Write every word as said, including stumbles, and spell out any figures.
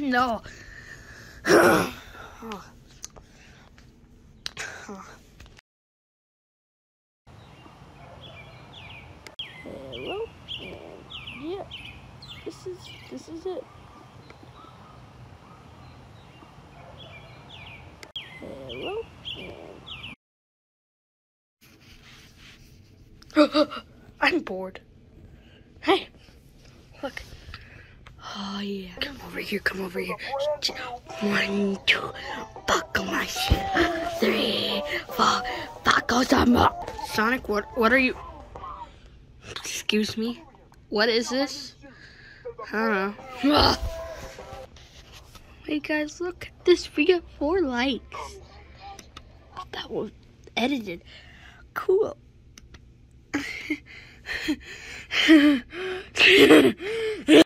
No. Hello, and yeah, this is this is it. Hello, and I'm bored. Hey, look. Oh yeah, come over here, come over here. One, two, buckle my shoe. Three, four, buckle some up. Sonic, what what are you? Excuse me? What is this? I don't know. Hey guys, look at this. We got four likes. That was edited. Cool.